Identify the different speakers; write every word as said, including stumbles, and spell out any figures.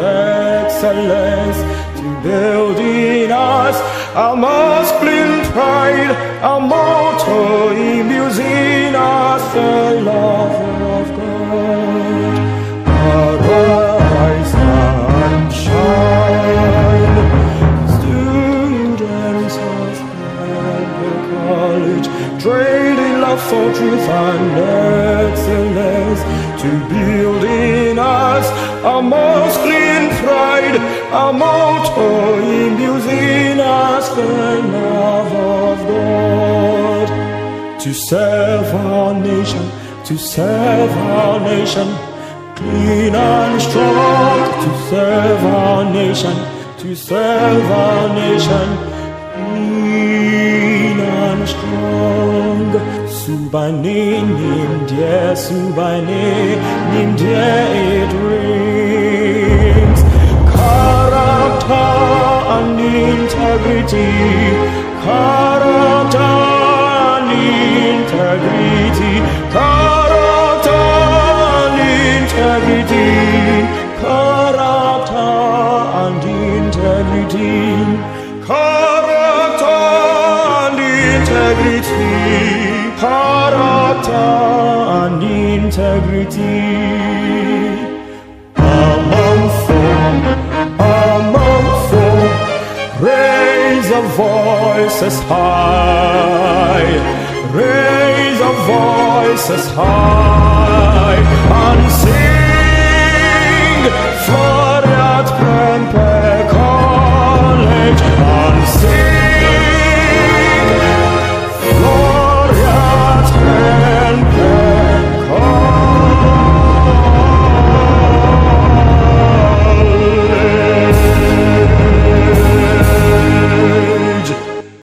Speaker 1: excellence, to build in us our masculine pride, our motto imbues in us the love of God. Arise and shine, students of Prempeh College, trained in love for truth and excellence, to build in us our masculine pride, our motto imbues in us the love of God. To serve our nation, to serve our nation, clean and strong, to serve our nation, to serve our nation, clean and strong. Subane nimdye, subane nimdye it rings. Character and integrity, character and integrity, character and integrity, character and integrity, character and integrity, character and integrity. Among folk, among folk, raise our voices high, raise our voices high, and sing for